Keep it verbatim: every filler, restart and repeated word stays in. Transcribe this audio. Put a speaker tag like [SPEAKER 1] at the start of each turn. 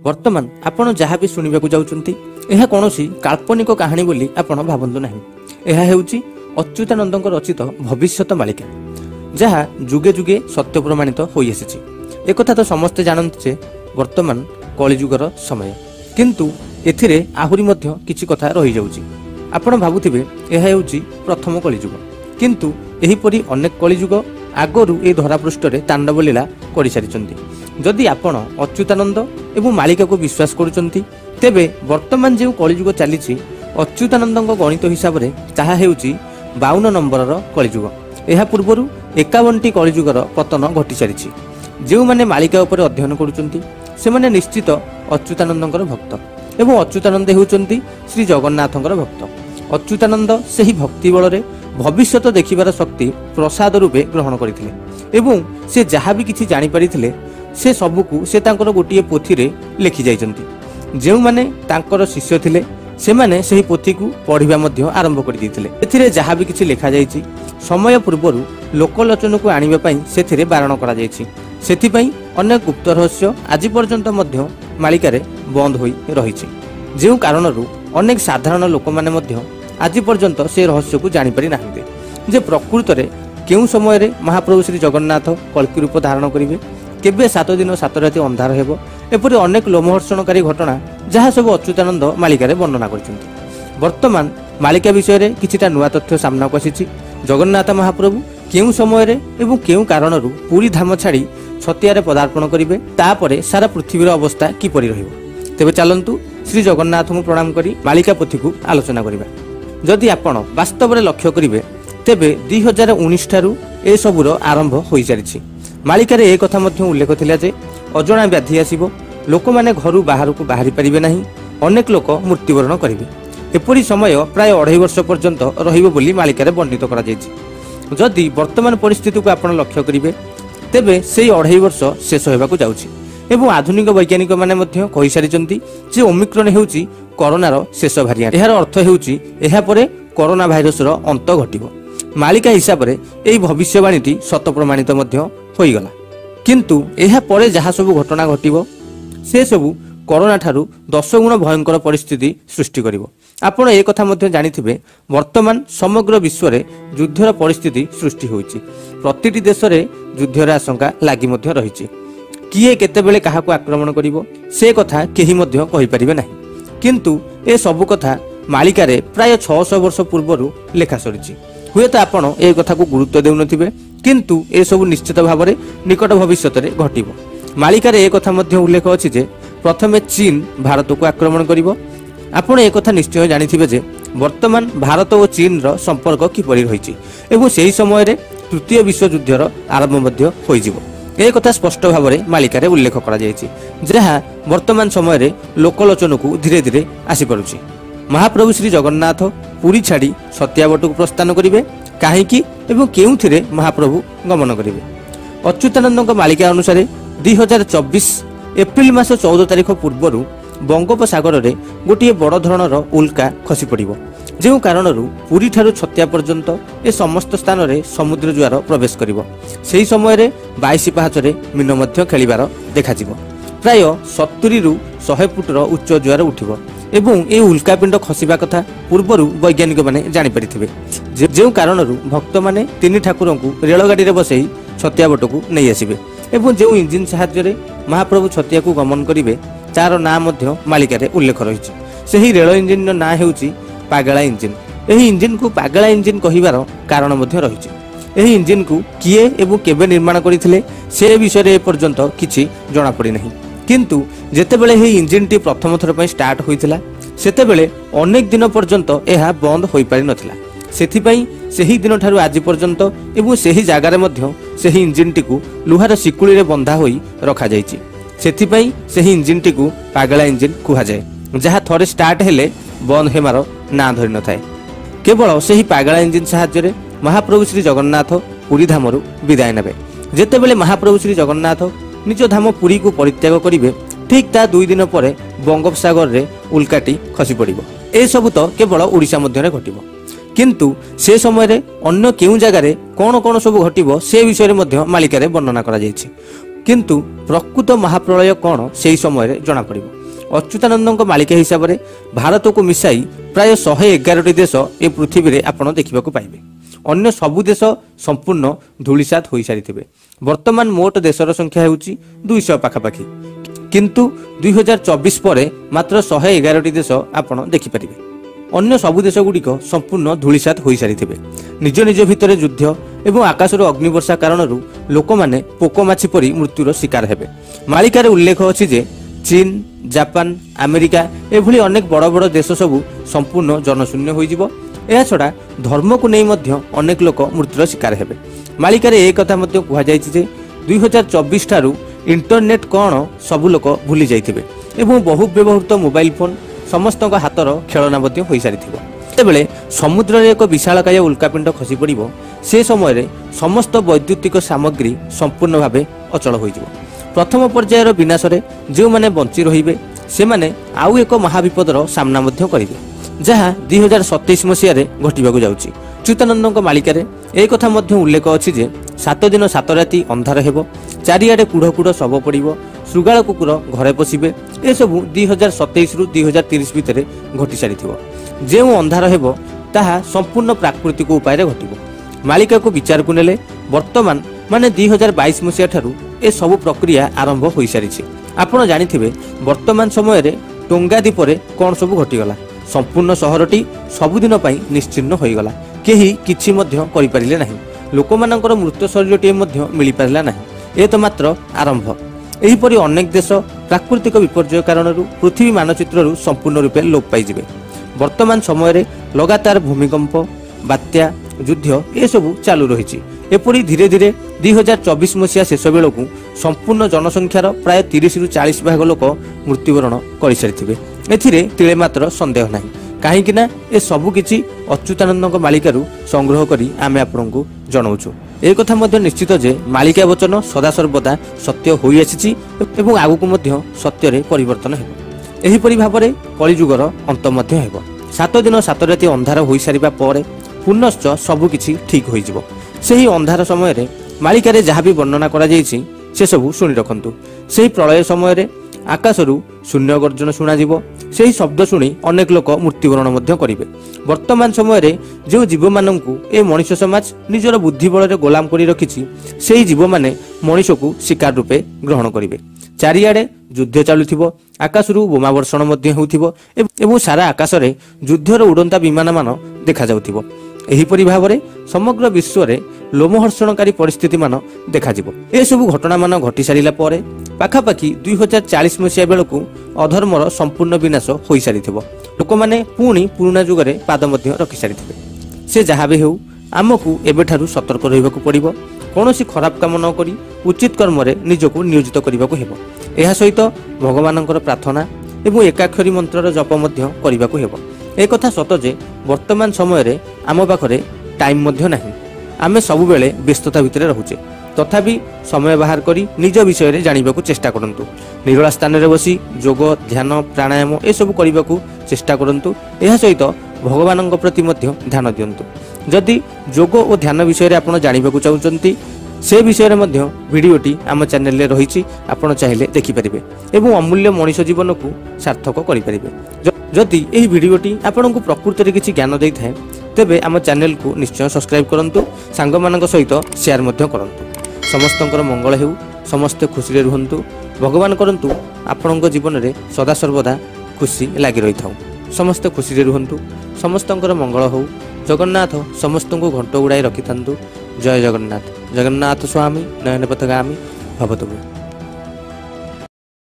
[SPEAKER 1] वर्तमान आपण जहाँ भी सुनिबा को जाउचंती यह कौनसी काल्पनिक कहानी बोली आपण भावंतु नहीं। यह हेउची अच्युतानंदଙ୍କ रचित भविष्यत मालिका जहाँ जुगे जुगे सत्य प्रमाणित होई आसीछि। एक कथा तो समस्ते जानନ୍ତି जे वर्तमान कलिजुगर समय, किंतु एथिरे आहुरी मध्य किछि कथा रही जाउछि। आपण भाबुथिबे यह हेउची प्रथम कलिजुग, किंतु एही परी अनेक कलिजुग आगरु ए धरापृष्ठ रे तांडव लीला करि सारिचंती। जदि आपण अच्युतानंद एवं मालिका को विश्वास करुचंती तेबे वर्तमान जो कलिजुग चली अच्युतानंद गणित हिसाब से ताहा हेउची बावन नंबर कलिजुग। यह पूर्वर एकावन टी कलिजुगर पतन घटी सारी। जो माने मालिका उपर अध्ययन करुचंती से माने निश्चित अच्युतानंदर भक्त एवं अच्युतानंद हेउचंती श्री जगन्नाथंकर भक्त। अच्युतानंद सही भक्ति बल रे भविष्यत देखिबार शक्ति प्रसाद रूपे ग्रहण करथिले एवं से जहाँ भी किछि जानि परिथिले से सबुकु से तांकर गोटिए पोथी रे लिखि जाइचंती। जेउ माने तांकर शिष्य थिले से माने सही पोथी को पढ़िबा मध्य आरंभ कर दिथिले। एथिरे जहाँ भी किछि लिखा जाइछि समय पूर्वरु लोकलोचन को आनिबा पई सेथिरे बारण करा जाइछि। सेथि पई अनेक गुप्त रहस्य आज पर्यंत मध्य मालिका रे बंद होई रहिछि। जेउ कारणरु अनेक साधारण लोक माने मध्य आज पर्यंत से रहस्य को जानि पारि नाहिते जे प्रकृत रे केउ समय रे महाप्रभु श्री जगन्नाथ कल्की रूप धारण करिवे, केबे सात दिन सात राति अंधार हेबो, एपरि अनेक लोमहर्षणकारी घटना जहाँ सब अच्युतानंद मालिका रे वर्णना करछन्ती। वर्तमान मालिका विषय रे किछिटा नुआ तथ्य सामना को आसीछि। जगन्नाथ महाप्रभु केउ समय रे एवं केउ कारणरु पुरी धाम छाड़ी छतिया रे पदार्पण करिवे, तापरे सारा पृथ्वीर अवस्था किपरि रहिबो। तेबे चलंतु श्री जगन्नाथ को प्रणाम करी मालिका पोथी को आलोचना करिबा। जदि आपण वास्तव रे लक्ष्य करिवे तेबे दुई हजार उन्नीस ठारू ए सबुर आरंभ होई सारिछि। मालिकार एक कथा मध्य उल्लेख थिला जे अजणा व्याधि आसीबो, लोक माने घरु बाहर को बाहरी परिबे नाही, अनेक लोक मृत्युवरण करिवे। एपरि समय प्राय अढ़ाई वर्ष पर्यंत रहिबो बोली मालिकार वर्णित करा जायछि। जदि वर्तमान परिस्थिति को आपण लक्ष्य करिवे तेबे सेही अढ़ाई वर्ष शेष हेबाकु जाउछि एवं आधुनिक वैज्ञानिक माने मध्य कहि सारिचंती जे ओमिक्रॉन हेउछि कोरोनार शेष भारिएंट। एहार अर्थ हेउछि एहा परे कोरोना भाइरस रो अंत घटिबो। मालिका हिसाब रे एही भविष्यवाणीटी सत प्रमाणित मध्य होई गला, किंतु एहा परे जहा सब घटना घटिबो से सबु कोरोना ठारू दस गुण भयंकर परिस्थिति सृष्टि करिवो। आपण ए कथा मध्य जानिथिबे वर्तमान समग्र विश्व रे युद्धर परिस्थिति सृष्टि होईछि। प्रतिटी देश रे युद्धर आशंका लागि मध्य रहिछि। किए केतेबेले काहाको आक्रमण करिवो से कथा केही मध्य कहि परिबे नाही, किंतु ए सब कथा मालिका रे प्राय छह सौ वर्ष पूर्वरु लेखा सरिछि। हुए तो आपण ए कथा को गुरुत्व देउ नथिबे, किंतु ए सब निश्चित भाव में निकट भविष्य रे घटिबो। मालिका रे ए कथा मध्य उल्लेख अछि जे प्रथमे चीन भारत को आक्रमण करिवो। आपण ए कथा निश्चय जानिथिबे जे वर्तमान भारत और चीन रो संपर्क किपरि रहिछि एवं सेही समय रे तृतीय विश्व युद्धर आरंभ मध्य होई जिवो। ए कथा स्पष्ट भाव में मालिका रे उल्लेख करा जायछि, जहा वर्तमान समय रे लोकलोचन को धीरे धीरे आसी परुछि। महाप्रभु श्री जगन्नाथ पुरी छाड़ी सत्यावट को प्रस्थान करिवे काहेकि एवं केउथिरे महाप्रभु गमन करिवे। अच्युतानंद मालिका अनुसार दुई हजार चौबीस एप्रिल मास चौदह तारिख पूर्वरु बंगोपसागर रे गोटे बड़ धरणर उल्का खसी पड़िबो, जेउ कारणरु पुरी ठारू छतिया पर्यंत ए समस्त स्थान रे समुद्र जुआर प्रवेश करिवो। सेही समय रे बाईस पाहाच रे मीन मध्य खेलिबार देखाजिवो। प्राय सत्तरी रु सौ फुटर उच्च जुआर उठिबो एवं ए उल्कापिंड खसिबा कथा पूर्वरु वैज्ञानिक माने जानि परिथिबे। जेउ कारणरु भक्त माने तिनि ठाकुर को रेलगाड़ी रे बसई छतियावट को नहीं आसिबे एवं जो इंजिन साहाय्य रे महाप्रभु छतिया को गमन करिवे तार ना मध्य मालिका रे उल्लेख रहिछि। सेही रेल इंजिन ना हेउछि पागला इंजिन। एही इंजिन को पागला इंजिन कहिबार कारण मध्य रहिछि। एही इंजिन को किए एवं केबे निर्माण करिथिले से विषय रे पर्यंत किछि जणा पड़ि नाही, किंतु जेतेबेले हे इंजिन टी प्रथम थर पई स्टार्ट होइथिला सेतेबेले अनेक दिन पर्यंत एहा बंद होई पारि नथिला। सेथि पई सेही दिन ठारू आज पर्यंत एवं सेही जागा रे मध्य सेही इंजिन टी को लुहार सिकुली रे बंधा होई रखा जायछि। सेथि पई सेही इंजिन टी को पागला इंजिन कुहा जाय, जहा थरे स्टार्ट हेले बंद हेमार ना धरि न थाए। केवल सेही पागला इंजिन साहाय्य रे महाप्रभु श्री जगन्नाथ पुरी धामरु विदाय नेबे। जेतेबेले महाप्रभु श्री जगन्नाथ निज धाम पुरी को परित्याग करिवे ठीक ता दुई दिन पर बंगोपसागर रे उल्काटी खसी पड़िबो। ए सब तो केवल ओडिशा मध्य रे घटिबो, किंतु से समय रे अन्य केउ जगह रे कोन कोन सब घटिबो से विषय रे मध्य मालिका रे वर्णना करा जायछि, किंतु प्रकृत महाप्रलय कोन सेही समय रे जणा पड़िबो। अच्युतानंद मालिका हिसाब से भारत को मिसाई प्राय शहे एगारटी देश ए पृथ्वी में आपड़ देखा पाइबे। अन्य सबु देश संपूर्ण धूलिसात हो सारी। वर्तमान मोट देशर संख्या होउची दुईश पाखापाखि, किंतु दुई हजार चौबीस पर मात्र शहे एगारटी देश आपड़ देखिपारे। अन्य सबु देश गुड़िक संपूर्ण धूलिसात हो सारी। निज निज भितर युद्ध एवं आकाशर अग्निवर्षा कारण लोक मैंने पोकमाछी परी मृत्युर शिकार हेबे। मालिकार उल्लेख अच्छी जे चीन, जापान, अमेरिका एभली अनेक बड़ बड़ देश सबू संपूर्ण जनशून्य हो छड़ा धर्म को नहीं मध्य अनेक लोक मृत्युर शिकार हेबे। मालिकार एक कथा मध्य कह जाए दुई हजार चौबीस ठारू इंटरनेट कौन सबू लोक भूली जाइथिबे एवं बहु व्यवहृत मोबाइल फोन समस्त हाथर खेलना हो सारी। जेबेले समुद्र रे एक विशालकाय उल्कापिंड खसी पड़िबो से समय समस्त वैद्युतिक सामग्री संपूर्ण भावे अचल हो। प्रथम पर्यायर विनाश रे जो माने बंची रहिबे से माने आउ एक महाविपदर सामना मध्य करिवे, जहाँ दुई हजार सतैश मसीह घटवाक जाउची। अच्युतानंद मालिकार एक कथा मध्य उल्लेख अच्छी जे सात दिन सात राति अंधार हेबो, चारिआडे कूढ़ कूढ़ शव पड़िबो, श्रृगाल कुकुर घरे पशिबे। ए सबु दुई हजार सतैश रु दुई हजार तीस भितर घटी सारी। जो अंधार हेबो ताहा संपूर्ण प्राकृतिक उपाय घटिबो। मालिका को विचार को नेले वर्तमान माने दुई हजार बैश मसीहा ठारू ए सबु प्रक्रिया आरंभ हो सारी। आपण जानिथिबे वर्तमान समय रे टोंगा द्वीप कौन सबु घटीगला। संपूर्ण सहरटी सबुदिन पई निश्चिन्न होईगला। केही किछि मध्य करि पारिले नाही। लोकमानंकर मृत शरीरटी मध्य मिली पारिला नाही। ए तो मात्र आरंभ। एहीपरि अनेक देश प्राकृतिक विपर्यय कारण पृथ्वी मानचित्र संपूर्ण रूपे लोप पाइजिबे। वर्तमान समय रे लगातार भूमिकंप, बात्या, युद्ध ए सबु चालू रही। एपरी धीरे धीरे दुई हजार चौबीस मसीहा शेष बेलू संपूर्ण जनसंख्यार प्राय तीस रु चालीस भाग लोक मृत्युवरण कर सारी। एथिरे तिले मात्र संदेह नाही, कहीं ए सबु किछि अच्युतानंद मालिकारु संग्रह करी आमे आपनकु जणाउछु। ए कथा मध्य निश्चित जे मालिका वचन सदा सर्वदा सत्य होई आछिछि एवं आगुकु मध्य सत्य रे परिवर्तन हेबो। एहीपरि भाबरे कलिजुगर अंत मध्य हेबो। सात दिन सात राति अंधार होई सारिबा परे पुनश्च सबु किछि ठीक होई जिवो। सेही अंधार समय रे मालिकारे जहाँ भी वर्णना करा जाइछि से सबु सुनि रखंतु। सेही प्रलय समय रे आकाशरु शून्य गर्जन शुणा जिवो। सेही शब्द शुणी अनेक लोक मृत्युवरण मध्य करिवे। वर्तमान समय रे जो जीव माननकु ए मनुष्य समाज निजर बुद्धि बल रे गोलाम करी रखिछि सेही जीव माने मनुष्य को शिकार रूपे ग्रहण करिवे। चारिआडे युद्ध चालुथिबो, आकाशरु बोमा वर्षण मध्य होउथिबो एवं सारा आकाश रे युद्धर उड़ंता विमान मान देखा जाउथिबो। एहीपरि भावरे समग्र विश्व रे लोमहर्षणकारी परिस्थिति मान देखा जिवो। ए सबु घटना मान घटी सारिला परे पाखापाखी दुई हजार चालीस मसीहा बेलू अधर्मर संपूर्ण विनाश हो सारी। लोक मैंने पुणी पुराणा जुगरे पाद मध्य रखि सारी। से जहाँ भी हो आमको एबेठारु सतर्क रहिबाकु पड़िबो। कौनसी खराब काम न करी उचित कर्म रे निजको नियोजित करिबाकु हेबो। एहा सहित भगवानंकर प्रार्थना एवं एकाक्षरी मंत्रर जप मध्य करिबाकु हेबो। एक कथा सत जे वर्तमान समय रे आम पाखरे टाइम मध्य नाही। आमे सबु बेले व्यस्तता भितर रहुचे, तथापि समय बाहर करी निज विषय रे जानिबाकु चेष्टा करंतु। निरोला स्थान रे बसी योग, ध्यान, प्राणायाम ए सब करिबाकु चेष्टा करंतु। एहा सहित भगवानंक प्रति मध्य ध्यान दियंतु। जदि योग और ध्यान विषय रे आपण जानिबाकु चाहुचंती से विषय रे मध्य भिडियोटी आम चैनल रे रहिछि, आपण चाहिले देखि परिबे एवं अमूल्य मनुष्य जीवन को सार्थक करि परिबे। जदि एही भिडियोटी आपनको प्रकृति रे किछि ज्ञान देइ थाए तेबे आम चैनल को निश्चय सब्सक्राइब करंतु, सांग मानक सहित शेयर मध्य करंतु। समस्तंकर मंगल हेउ, समस्ते खुशी रे रुहंतु। भगवान करंतु आपणक जीवन रे सदा सर्वदा खुशी लागि रहि थाउ। समस्ते खुशी रे रुहंतु, समस्तंकर मंगल हो। जगन्नाथ समस्तंको घंट उड़ाई रखि थांतु। जय जगन्नाथ। जगन्नाथ स्वामी नयन पथगामी भवतु।